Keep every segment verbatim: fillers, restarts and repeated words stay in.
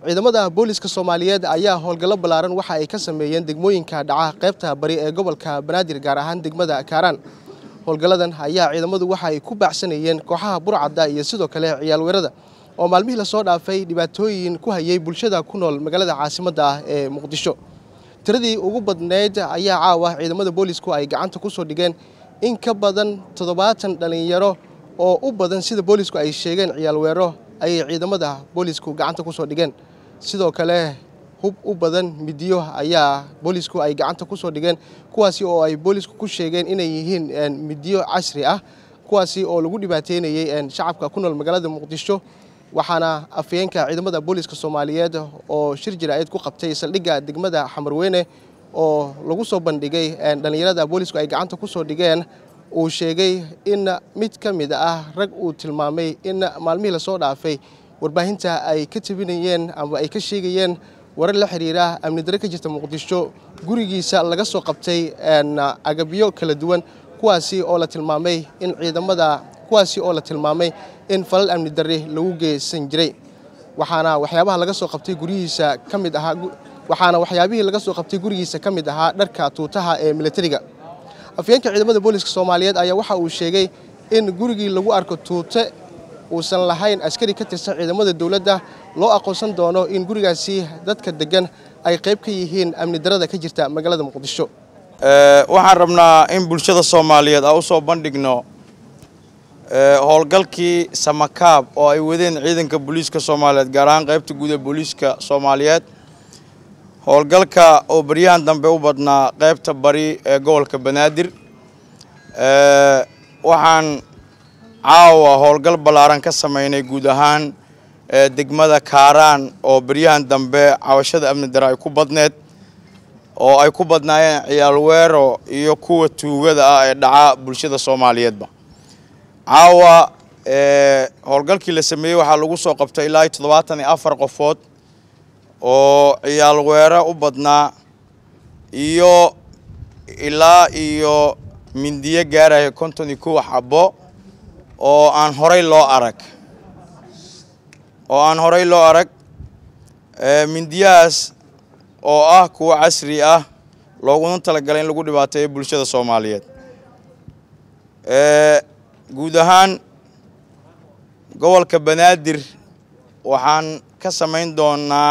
ciidamada booliska Soomaaliyeed ayaa howlgallo balaaran waxa ay ka sameeyeen degmooyinka dhaca qaybta bari ee gobolka Banaadir gaar ahaan degmada Kaaraan. Howlgalladan ayaa ciidamadu waxa ay ku baacsanayeen kooxaha burcadda iyo sidoo kale ciyaal weerarada oo maalmihii la soo dhaafay dhibaatooyin ku hayay bulshada ku nool magaalada caasimadda ah ee Muqdisho. Tiradii ugu badneyd ayaa caawa ciidamada boolisku ay gacanta ku soo dhigeen in ka badan toddobaatan dhalinyaro oo u badan sida boolisku ay sheegeen ciyaal weeraro ay ciidamada boolisku gacanta ku soo dhigeen. sidoo kale hub u badan midiyo ayaa boolisku ay gacanta ku soo dhigeen kuwaasi oo ay boolisku ku sheegeen inay yihiin midiyo casri ah kuwaasi oo lagu dhibaateynayay shacabka ku nool magaalada Muqdisho. waxaana afyeenka ciidamada booliska Soomaaliyeed oo shir jiraa'id ku qabtay saldhigga degmada Xamarweyne oo lagu soo bandhigay dhalinyarada boolisku ay gacanta ku soo dhigeen uu sheegay in mid ka mid ah rag uu tilmaamay in maalmihii la soo dhaafay warbaahinta ay ka tabinayeen ama ay ka sheegayeen warar la xiriira amni darro ka jirta Muqdisho gurigiisa laga soo qabtay agabyo kala duwan kuwaasi oo la tilmaamay in ciidamada kuwaasi oo la tilmaamay in falal amni darre lagu geysan jiray. waxaana waxyaabaha laga soo qabtay gurigiisa ka mid ahaa waxaana waxyaabihii laga soo qabtay gurigiisa ka mid ahaa dharka tuutaha ee militariga. afyeenka ciidamada booliska Soomaaliyeed ayaa waxa uu sheegay in gurigii lagu arko tuute uusan lahayn askari ka tirsan ciidamada dawladda loo aqoonsan doono in gurigaasi dadka degan ay qayb ka yihiin amni darrada ka jirta magaalada Muqdisho. ee waxaan rabnaa in bulshada Soomaaliyeed ay u soo bandhigno ee howlgalkii Samakaab oo ay wadeen ciidanka booliska Soomaaliyeed gaar ahaan qaybta guud ee booliska Soomaaliyeed. howlgalka oo baryahan dambe u badnaa qaybta bari ee gobolka Banaadir ee waxaan caawa howlgal balaaran ka sameynay guud ahaan degmada Kaaraan oo baryahan dambe cawashada amni darro ay ku badneed oo ay ku badnaayeen ciyaal weero iyo kuwa tuugada ah ee dhaca bulshada Soomaaliyeedba. caawa ee howlgalkii la sameeyay waxa lagu soo qabtay ilaa toddobaatan iyo afar qofood oo ciyaal weero u badnaa iyo ilaa iyo mindiyo gaaraya konton iyo kow xabo oo aan horay loo arag oo aan horay loo arag ee mindiyaas oo ah kuwa casri ah looguna talagalay in lagu dhibaateeyo bulshada Soomaaliyeed. ee guud ahaan gobolka Banaadir waxaan ka sameyn doonaa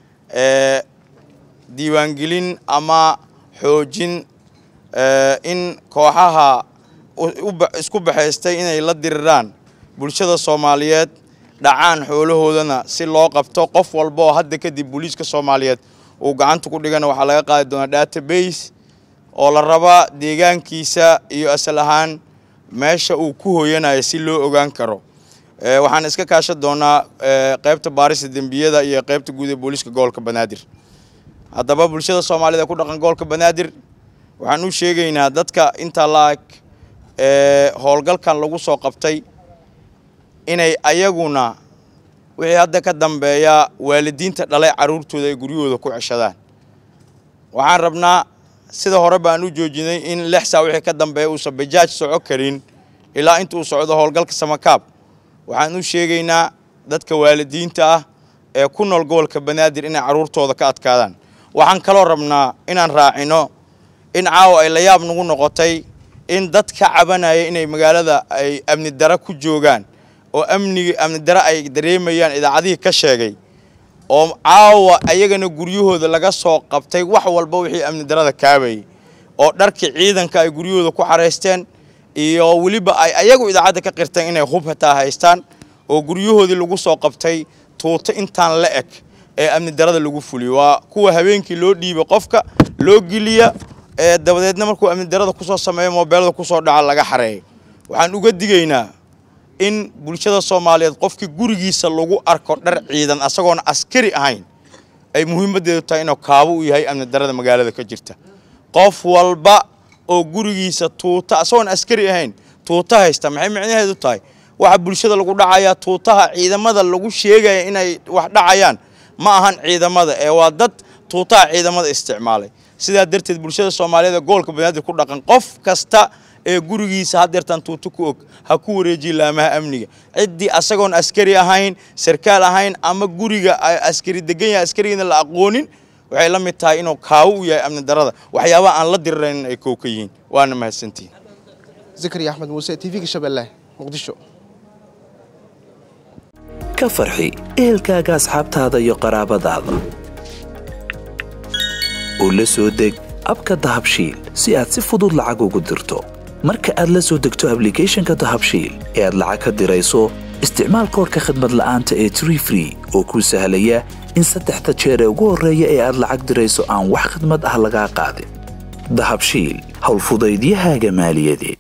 ee diiwaangelin ama xoojin ee in kooxaha isku baxaystay inay la diriraan bulshada Soomaaliyeed dhacaan xoolahoodana si loo qabto qof walba oo hadda kadib booliska Soomaaliyeed uu gacanta ku dhigana waxa laga qaadi doonaa database oo la raba deegaankiisa iyo asal ahaan meesha uu ku hooyanayo si loo ogaan karo. ee waxaan iska kaashan doonaa qaybta baarista dambiyada iyo qaybta guud ee booliska gobolka Banaadir. haddaba bulshada Soomaaliyeed ku dhaqan gobolka Banaadir waxaan u sheegaynaa dadka inta laag ee howlgalkan lagu soo qabtay inay ayaguna wixii hadda ka dambeeya waalidiinta dhalay caruurtooda ay guryahooda ku ceshadaan. waxaan rabnaa sida hore baan u joojinay in lix saac wixii ka dambeeya uu sabajaaj soco karin ilaa inta uu socdo howlgalka Samakaab. waxaan u sheegaynaa dadka waalidiinta ah ee ku nool gobolka Banaadir inay caruurtooda ka adkaadaan. waxaan kaloo rabnaa inaan raacino in caawa ay la yaab nagu noqotay in dadka cabanaya inay magaalada ay amni darro ku joogaan oo amniga amni darro ay dareemayaan idaacadii ka sheegay oo caawa ayagana guryahooda laga soo qabtay wax walba wixii amni darrada kaabay oo dharkii ciidanka ay guryahooda ku xareysteen iyo waliba ay ayagu idaacada ka qirteen inay hub hataa haystaan oo guryahoodii lagu soo qabtay tuuto intaan la eg ee amni darrada lagu fuliyo. waa kuwa habeenkii loo dhiibay qofka loo giliya ee dabadeedna markuu amni darrada ku soo sameeyo mobilada ku soo dhaca laga xareeyo. waxaan uga digaynaa in bulshada Soomaaliyeed qofkii gurigiisa lagu arko dhar ciidan asagoon askari ahayn ay muhiimadeedu tahay inuu kaabo u yahay amni darrada magaalada ka jirta. qof walba oo gurigiisa tuuta asagoon askari ahayn tuuta haysta maxay macnaheedu tahay waxa bulshada lagu dhacaya tuutaha ciidamada lagu sheegay inay wax dhacayaan ma ahan ciidamada ee waa dad tuutaha ciidamada isticmaalay. sidaa darteed bulshada Soomaaliyeed gobolka Banaadir ku dhaqan qof kasta ee gurigiisa hadeertan tuuto ku og ha ku wareejiyo laamaha amniga ciddii asagoon askari ahayn sarkaal ahayn ama guriga askari degan yahay askariina la aqoonin waxay la mid tahay inuu kaawo u yahay amni darada waxyaabaha aan la dirirayn ay koow ka yihiin waana mahadsantihiin Zakariya Axmed Muuse T V-ga Shabeelle Muqdisho ka farxi ehelkaaga asxaabtaada iyo qaraabadaada oo la soo deg abka dahabshiil si aad si fudud lacag ugu dirto marka aad la soo degto application-ka dahabshiil ee aad lacag ka dirayso isticmaal koodka khidmad la'aanta ee Tree Free oo kuu sahlaya in saddexda jeer ee ugu horreeya ee aad lacag dirayso aan wax khidmad ah laga qaadin dahabshiil hawl fudaydiyahaaga maaliyadeed